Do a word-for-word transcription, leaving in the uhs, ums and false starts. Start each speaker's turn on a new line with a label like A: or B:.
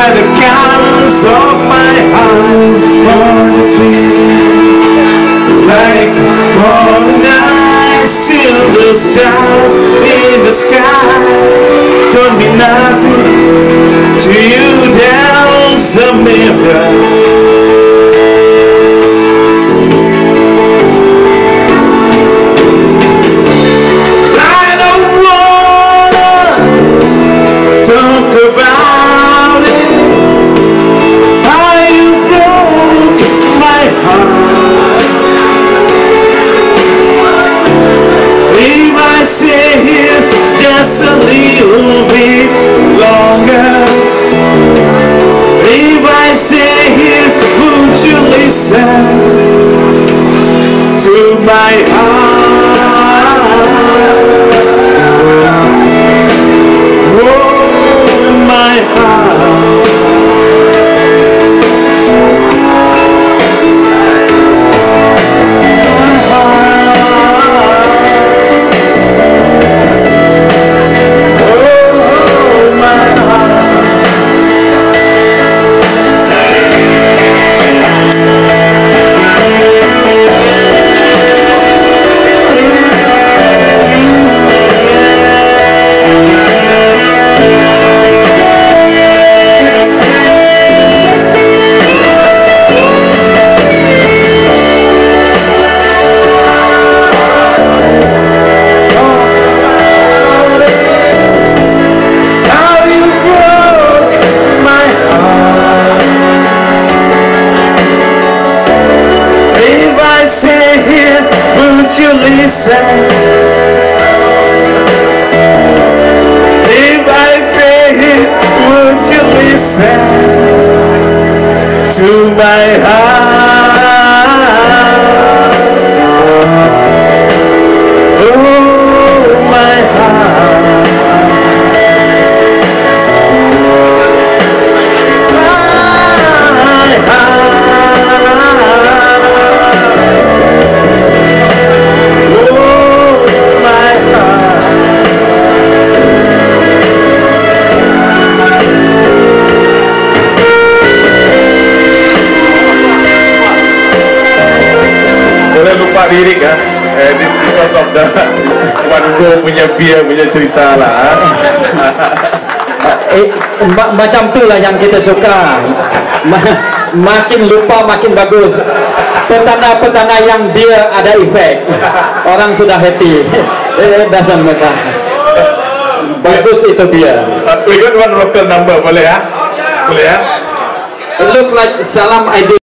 A: by the colors of my heart for the dream. Like for the night, still the stars in the sky don't mean nothing to you. There's a mirror. Just a little bit longer. If I stay here, would you listen to my heart? Oh, my heart. Would you listen? If I say it, would you listen to my heart? Oh, my heart. My heart. Boleh lupa lirik ya, eh, this because of the one go punya beer punya cerita lah.
B: eh, ma macam tu lah yang kita suka. Ma makin lupa makin bagus. Petanda-petanda yang dia ada efek, orang sudah happy. Eh, doesn't matter. Bagus itu dia.
A: We got one local number, boleh ya? Boleh ya?
B: It looks like Salam I